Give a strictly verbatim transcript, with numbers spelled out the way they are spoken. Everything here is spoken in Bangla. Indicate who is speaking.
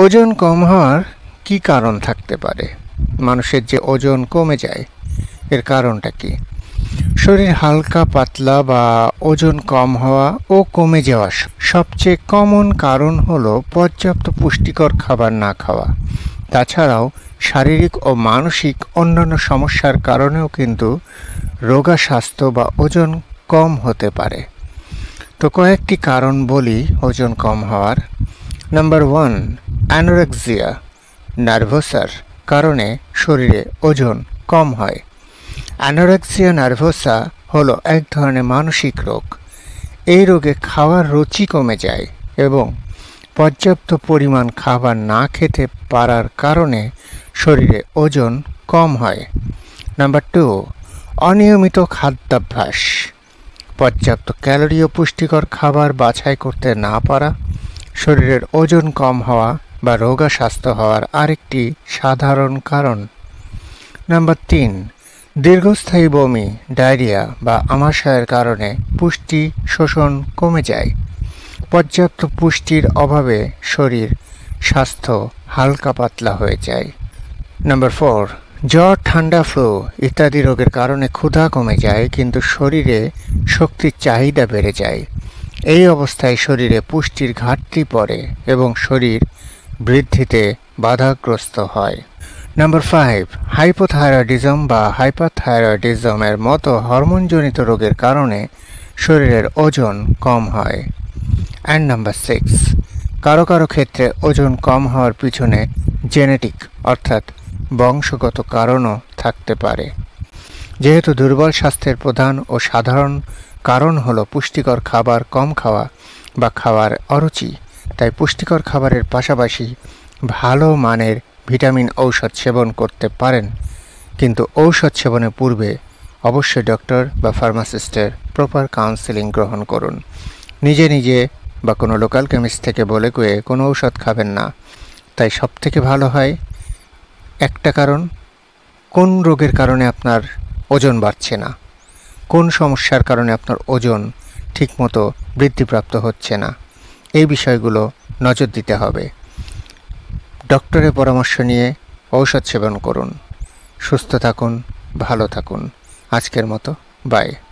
Speaker 1: ওজন কম হওয়ার কি কারণ থাকতে পারে? মানুষের যে ওজন কমে যায় এর কারণটা কি? শরীর হালকা পাতলা বা ওজন কম হওয়া ও কমে যাওয়া সবচেয়ে কমন কারণ হলো পর্যাপ্ত পুষ্টিকর খাবার না খাওয়া। তাছাড়াও শারীরিক ও মানসিক অন্যান্য সমস্যার কারণেও কিন্তু রোগা স্বাস্থ্য বা ওজন কম হতে পারে। তো কয়েকটি কারণ বলি ওজন কম হওয়ার। নাম্বার ওয়ান, অ্যানোরেক্সিয়া নার্ভোসার কারণে শরীরে ওজন কম হয়। অ্যানোরেক্সিয়া নার্ভোসা হলো এক ধরনের মানসিক রোগ। এই রোগে খাওয়ার রুচি কমে যায় এবং পর্যাপ্ত পরিমাণ খাবার না খেতে পারার কারণে শরীরে ওজন কম হয়। নাম্বার টু, অনিয়মিত খাদ্যাভ্যাস। পর্যাপ্ত ক্যালোরি ও পুষ্টিকর খাবার বাছাই করতে না পারা শরীরের ওজন কম হওয়া বা রোগা স্বাস্থ্য হওয়ার আরেকটি সাধারণ কারণ। নাম্বার তিন, দীর্ঘস্থায়ী বমি, ডায়রিয়া বা আমাশয়ের কারণে পুষ্টি শোষণ কমে যায়। পর্যাপ্ত পুষ্টির অভাবে শরীর স্বাস্থ্য হালকা পাতলা হয়ে যায়। নাম্বার ফোর, জ্বর, ঠান্ডা, ফ্লু ইত্যাদি রোগের কারণে ক্ষুধা কমে যায় কিন্তু শরীরে শক্তির চাহিদা বেড়ে যায়। এই অবস্থায় শরীরে পুষ্টির ঘাটতি পড়ে এবং শরীর বৃদ্ধিতে বাধাগ্রস্ত হয়। নাম্বার ফাইভ, হাইপোথাইরয়েডিজম বা হাইপারথাইরয়েডিজমের মতো হরমোনজনিত রোগের কারণে শরীরের ওজন কম হয়। অ্যান্ড নাম্বার সিক্স, কারো কারো ক্ষেত্রে ওজন কম হওয়ার পিছনে জেনেটিক অর্থাৎ বংশগত কারণও থাকতে পারে। যেহেতু দুর্বল স্বাস্থ্যের প্রধান ও সাধারণ কারণ হলো পুষ্টিকর খাবার কম খাওয়া বা খাওয়ার অরুচি, তাই পুষ্টিকর খাবারের পাশাপাশি ভালো মানের ভিটামিন ঔষধ সেবন করতে পারেন, কিন্তু ঔষধ সেবনের পূর্বে অবশ্যই ডক্টর বা ফার্মাসিস্টের প্রপার কাউন্সেলিং গ্রহণ করুন। নিজে নিজে বা কোনো লোকাল কেমিস্ট থেকে বলে কয়ে কোনো ঔষধ খাবেন না। তাই সবথেকে ভালো হয় একটা কারণ, কোন রোগের কারণে আপনার ওজন বাড়ছে না, কোন সমস্যার কারণে আপনার ওজন ঠিকমতো বৃদ্ধিপ্রাপ্ত হচ্ছে না, এই বিষয়গুলো নজর দিতে হবে। ডক্টরের পরামর্শ নিয়ে ঔষধ সেবন করুন। সুস্থ থাকুন, ভালো থাকুন। আজকের মতো বাই।